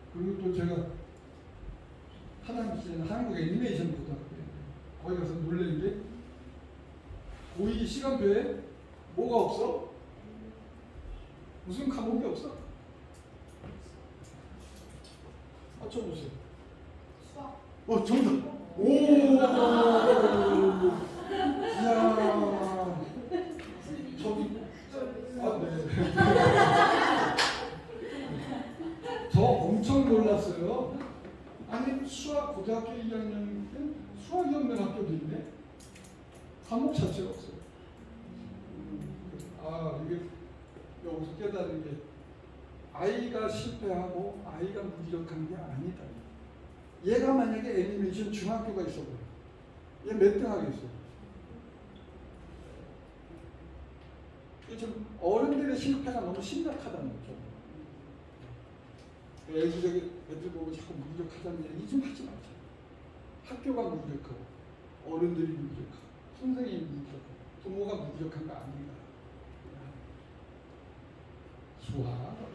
그리고 또 제가 하다못해 한국 애니메이션 고등학교에 거기 가서 놀란 게 고2 시간표에 뭐가 없어? 무슨 과목이 없어? 맞춰보세요. 수학. 정답. 오. 이야. 저기. 네. 저 엄청 놀랐어요. 아니 수학 고등학교 2학년 때 수학이 없는 학교도 있네. 과목 자체가 없어요. 이게 여기서 깨달은 게 아이가 실패하고 아이가 무기력한 게 아니다. 얘가 만약에 애니메이션 중학교가 있어 보여. 얘 몇 등 하겠어? 좀 어른들의 실패가 너무 심각하다는 거죠. 애기적인 애들 보고 자꾸 무기력하다는 얘기 좀 하지 말자. 학교가 무기력하고 어른들이 무기력하고 선생님이 무기력하고 부모가 무기력한 거 아닌가. 수학